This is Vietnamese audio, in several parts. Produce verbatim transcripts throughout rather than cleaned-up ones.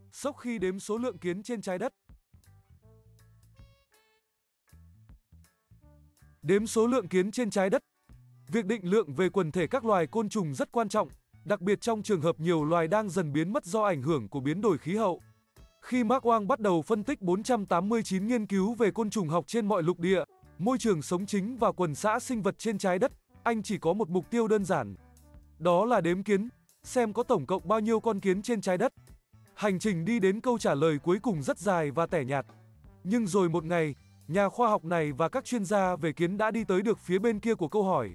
Sốc khi đếm số lượng kiến trên trái đất. Đếm số lượng kiến trên trái đất. Việc định lượng về quần thể các loài côn trùng rất quan trọng, đặc biệt trong trường hợp nhiều loài đang dần biến mất do ảnh hưởng của biến đổi khí hậu. Khi Mark Wang bắt đầu phân tích bốn trăm tám mươi chín nghiên cứu về côn trùng học trên mọi lục địa, môi trường sống chính và quần xã sinh vật trên trái đất, anh chỉ có một mục tiêu đơn giản. Đó là đếm kiến, xem có tổng cộng bao nhiêu con kiến trên trái đất. Hành trình đi đến câu trả lời cuối cùng rất dài và tẻ nhạt. Nhưng rồi một ngày, nhà khoa học này và các chuyên gia về kiến đã đi tới được phía bên kia của câu hỏi.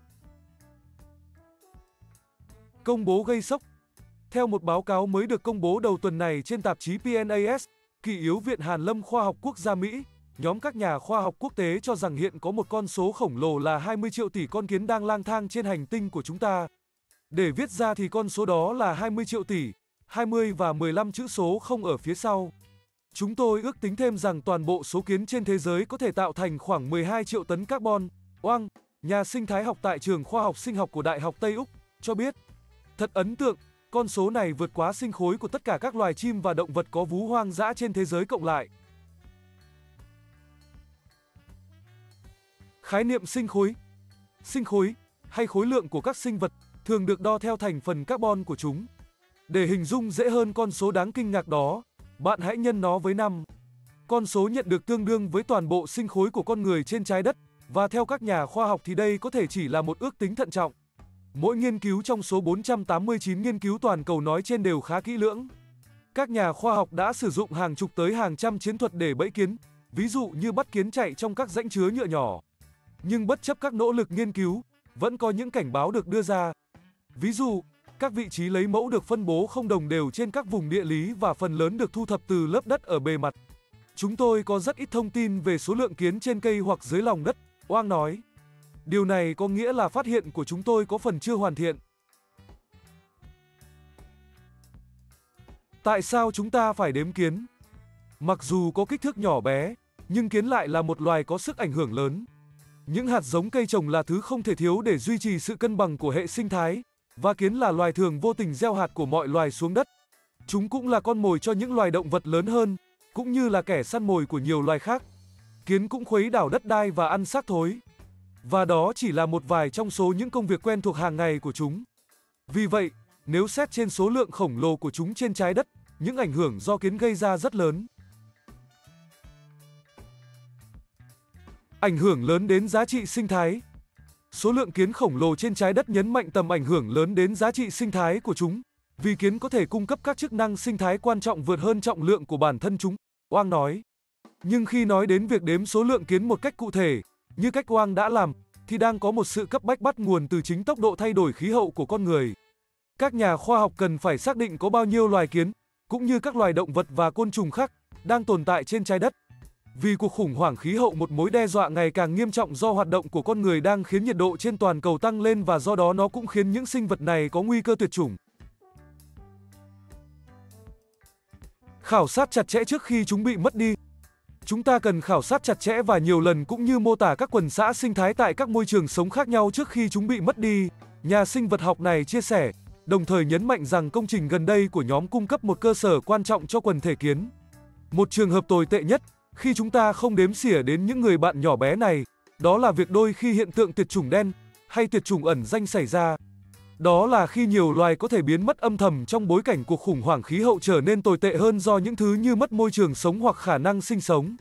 Công bố gây sốc. Theo một báo cáo mới được công bố đầu tuần này trên tạp chí pê en a ét, kỷ yếu Viện Hàn lâm Khoa học Quốc gia Mỹ, nhóm các nhà khoa học quốc tế cho rằng hiện có một con số khổng lồ là hai mươi triệu tỷ con kiến đang lang thang trên hành tinh của chúng ta. Để viết ra thì con số đó là hai mươi triệu tỷ, hai mươi và mười lăm chữ số không ở phía sau. Chúng tôi ước tính thêm rằng toàn bộ số kiến trên thế giới có thể tạo thành khoảng mười hai triệu tấn carbon. Wang, nhà sinh thái học tại trường khoa học sinh học của Đại học Tây Úc, cho biết. Thật ấn tượng, con số này vượt quá sinh khối của tất cả các loài chim và động vật có vú hoang dã trên thế giới cộng lại. Khái niệm sinh khối. Sinh khối, hay khối lượng của các sinh vật, thường được đo theo thành phần carbon của chúng. Để hình dung dễ hơn con số đáng kinh ngạc đó, bạn hãy nhân nó với năm. Con số nhận được tương đương với toàn bộ sinh khối của con người trên trái đất, và theo các nhà khoa học thì đây có thể chỉ là một ước tính thận trọng. Mỗi nghiên cứu trong số bốn trăm tám mươi chín nghiên cứu toàn cầu nói trên đều khá kỹ lưỡng. Các nhà khoa học đã sử dụng hàng chục tới hàng trăm chiến thuật để bẫy kiến, ví dụ như bắt kiến chạy trong các rãnh chứa nhựa nhỏ. Nhưng bất chấp các nỗ lực nghiên cứu, vẫn có những cảnh báo được đưa ra. Ví dụ, các vị trí lấy mẫu được phân bố không đồng đều trên các vùng địa lý và phần lớn được thu thập từ lớp đất ở bề mặt. Chúng tôi có rất ít thông tin về số lượng kiến trên cây hoặc dưới lòng đất, Wang nói. Điều này có nghĩa là phát hiện của chúng tôi có phần chưa hoàn thiện. Tại sao chúng ta phải đếm kiến? Mặc dù có kích thước nhỏ bé, nhưng kiến lại là một loài có sức ảnh hưởng lớn. Những hạt giống cây trồng là thứ không thể thiếu để duy trì sự cân bằng của hệ sinh thái, và kiến là loài thường vô tình gieo hạt của mọi loài xuống đất. Chúng cũng là con mồi cho những loài động vật lớn hơn, cũng như là kẻ săn mồi của nhiều loài khác. Kiến cũng khuấy đảo đất đai và ăn xác thối. Và đó chỉ là một vài trong số những công việc quen thuộc hàng ngày của chúng. Vì vậy, nếu xét trên số lượng khổng lồ của chúng trên trái đất, những ảnh hưởng do kiến gây ra rất lớn. Ảnh hưởng lớn đến giá trị sinh thái. Số lượng kiến khổng lồ trên trái đất nhấn mạnh tầm ảnh hưởng lớn đến giá trị sinh thái của chúng, vì kiến có thể cung cấp các chức năng sinh thái quan trọng vượt hơn trọng lượng của bản thân chúng, Wang nói. Nhưng khi nói đến việc đếm số lượng kiến một cách cụ thể, như cách Wang đã làm, thì đang có một sự cấp bách bắt nguồn từ chính tốc độ thay đổi khí hậu của con người. Các nhà khoa học cần phải xác định có bao nhiêu loài kiến, cũng như các loài động vật và côn trùng khác, đang tồn tại trên trái đất. Vì cuộc khủng hoảng khí hậu, một mối đe dọa ngày càng nghiêm trọng do hoạt động của con người, đang khiến nhiệt độ trên toàn cầu tăng lên, và do đó nó cũng khiến những sinh vật này có nguy cơ tuyệt chủng. Khảo sát chặt chẽ trước khi chúng bị mất đi. Chúng ta cần khảo sát chặt chẽ và nhiều lần cũng như mô tả các quần xã sinh thái tại các môi trường sống khác nhau trước khi chúng bị mất đi, nhà sinh vật học này chia sẻ, đồng thời nhấn mạnh rằng công trình gần đây của nhóm cung cấp một cơ sở quan trọng cho quần thể kiến. Một trường hợp tồi tệ nhất, khi chúng ta không đếm xỉa đến những người bạn nhỏ bé này, đó là việc đôi khi hiện tượng tuyệt chủng đen, hay tuyệt chủng ẩn danh xảy ra. Đó là khi nhiều loài có thể biến mất âm thầm trong bối cảnh cuộc khủng hoảng khí hậu trở nên tồi tệ hơn do những thứ như mất môi trường sống hoặc khả năng sinh sống.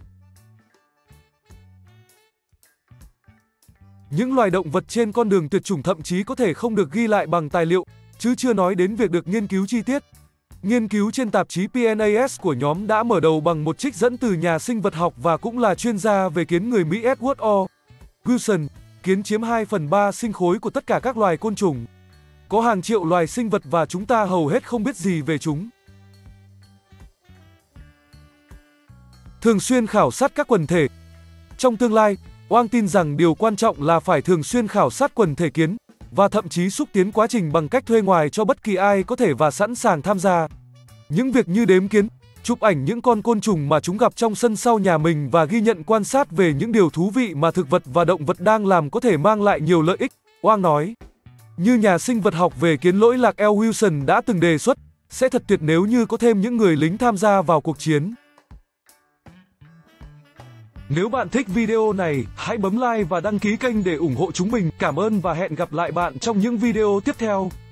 Những loài động vật trên con đường tuyệt chủng thậm chí có thể không được ghi lại bằng tài liệu, chứ chưa nói đến việc được nghiên cứu chi tiết. Nghiên cứu trên tạp chí pê en a ét của nhóm đã mở đầu bằng một trích dẫn từ nhà sinh vật học và cũng là chuyên gia về kiến người Mỹ Edward O. Wilson. Kiến chiếm hai phần ba sinh khối của tất cả các loài côn trùng. Có hàng triệu loài sinh vật và chúng ta hầu hết không biết gì về chúng. Thường xuyên khảo sát các quần thể. Trong tương lai, Wang tin rằng điều quan trọng là phải thường xuyên khảo sát quần thể kiến, và thậm chí xúc tiến quá trình bằng cách thuê ngoài cho bất kỳ ai có thể và sẵn sàng tham gia. Những việc như đếm kiến, chụp ảnh những con côn trùng mà chúng gặp trong sân sau nhà mình và ghi nhận quan sát về những điều thú vị mà thực vật và động vật đang làm có thể mang lại nhiều lợi ích, Wang nói. Như nhà sinh vật học về kiến lỗi lạc L. Wilson đã từng đề xuất, Sẽ thật tuyệt nếu như có thêm những người lính tham gia vào cuộc chiến. Nếu bạn thích video này, hãy bấm like và đăng ký kênh để ủng hộ chúng mình. Cảm ơn và hẹn gặp lại bạn trong những video tiếp theo.